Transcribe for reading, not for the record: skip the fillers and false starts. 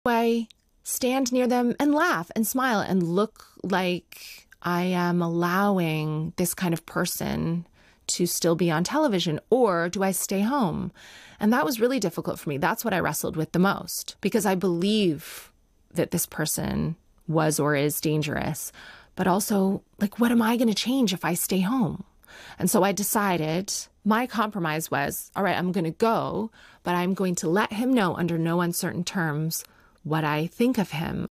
I stand near them and laugh and smile and look like I am allowing this kind of person to still be on television, or do I stay home? And that was really difficult for me. That's what I wrestled with the most, because I believe that this person was or is dangerous, but also, like, what am I going to change if I stay home? And so I decided, my compromise was, all right, I'm going to go, but I'm going to let him know under no uncertain terms what I think of him.